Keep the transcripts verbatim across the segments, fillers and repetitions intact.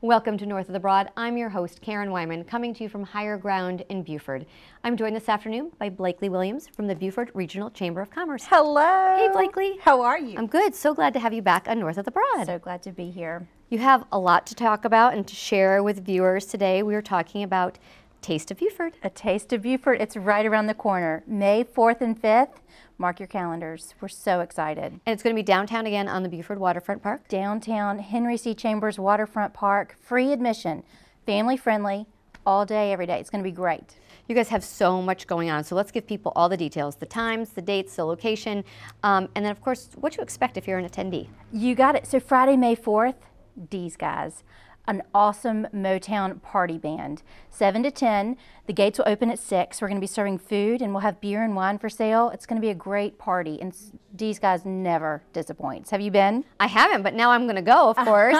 Welcome to North of the Broad. I'm your host, Karen Wyman, coming to you from Higher Ground in Buford. I'm joined this afternoon by Blakely Williams from the Buford Regional Chamber of Commerce. Hello. Hey, Blakely. How are you? I'm good. So glad to have you back on North of the Broad. So glad to be here. You have a lot to talk about and to share with viewers today. We are talking about Taste of Buford. A Taste of Buford. It's right around the corner. May fourth and fifth. Mark your calendars. We're so excited. And it's going to be downtown again on the Buford Waterfront Park. Downtown Henry C. Chambers Waterfront Park. Free admission. Family friendly. All day, every day. It's going to be great. You guys have so much going on, so let's give people all the details, the times, the dates, the location, um, and then of course, what to expect if you're an attendee. You got it. So Friday, May fourth, D's Guys. An awesome Motown party band. seven to ten. The gates will open at six. We're going to be serving food and we'll have beer and wine for sale. It's going to be a great party, and D's Guys never disappoints. Have you been? I haven't, but now I'm going to go, of course.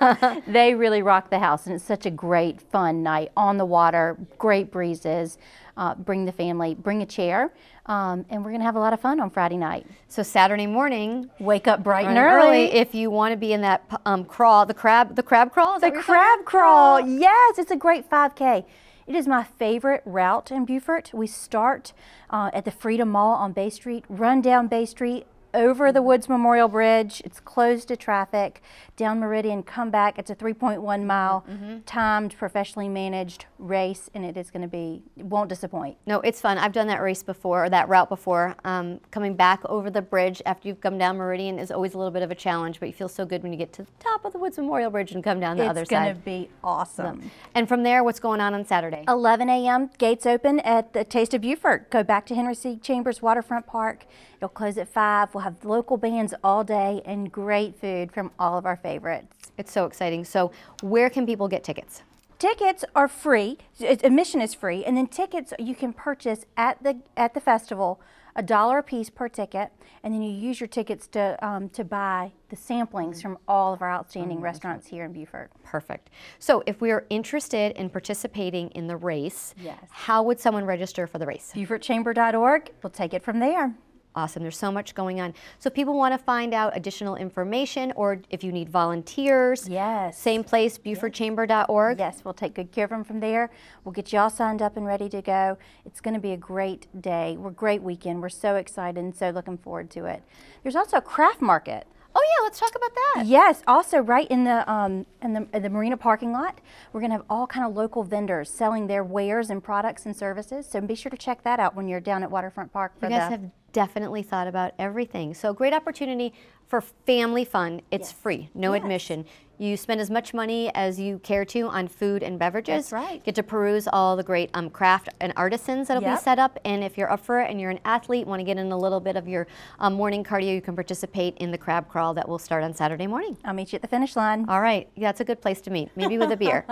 They really rock the house, and it's such a great, fun night on the water, great breezes. Uh, bring the family, bring a chair, um, and we're going to have a lot of fun on Friday night. So Saturday morning, wake up bright and early. early. If you want to be in that um, crawl, the crab, the crab crawl. Is the that what crab crawl, yes, it's a great five K. It is my favorite route in Buford. We start uh, at the Freedom Mall on Bay Street, run down Bay Street, over the Woods Memorial Bridge. It's closed to traffic, down Meridian, come back. It's a three point one mile mm-hmm. timed, professionally managed race, and it is going to be, it won't disappoint. No, it's fun. I've done that race before, or that route before. Um, coming back over the bridge after you've come down Meridian is always a little bit of a challenge, but you feel so good when you get to the top of the Woods Memorial Bridge and come down the it's other side. It's going to be awesome. So, and from there, what's going on on Saturday? eleven A M gates open at the Taste of Buford. Go back to Henry C. Chambers Waterfront Park. It'll close at five. We'll have local bands all day and great food from all of our favorites. It's so exciting. So where can people get tickets? Tickets are free. Admission is free, and then tickets you can purchase at the at the festival, a dollar a piece per ticket, and then you use your tickets to um, to buy the samplings from all of our outstanding oh, restaurants here in Buford. Perfect. So if we are interested in participating in the race, yes. how would someone register for the race? Buford Chamber dot org. We'll take it from there. Awesome. There's so much going on. So if people want to find out additional information, or if you need volunteers, yes. same place, Buford Chamber dot org. Yes, we'll take good care of them from there. We'll get you all signed up and ready to go. It's going to be a great day. We're a great weekend. We're so excited and so looking forward to it. There's also a craft market. Oh yeah, let's talk about that. Yes, also right in the um, in the, in the marina parking lot, we're going to have all kind of local vendors selling their wares and products and services. So be sure to check that out when you're down at Waterfront Park. For you guys the have definitely thought about everything. So great opportunity for family fun. It's yes. free, no yes. admission. You spend as much money as you care to on food and beverages. That's right. Get to peruse all the great um, craft and artisans that'll yep. be set up. And if you're up for it and you're an athlete, want to get in a little bit of your um, morning cardio, you can participate in the crab crawl that will start on Saturday morning. I'll meet you at the finish line. All right. Yeah, that's a good place to meet. Maybe with a beer.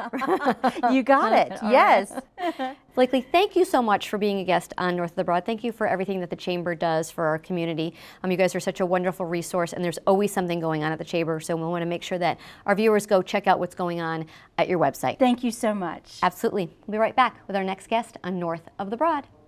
You got it. Yes. Blakely, thank you so much for being a guest on North of the Broad. Thank you for everything that the Chamber does for our community. Um, you guys are such a wonderful resource, and there's always something going on at the Chamber, so we want to make sure that our viewers go check out what's going on at your website. Thank you so much. Absolutely. We'll be right back with our next guest on North of the Broad.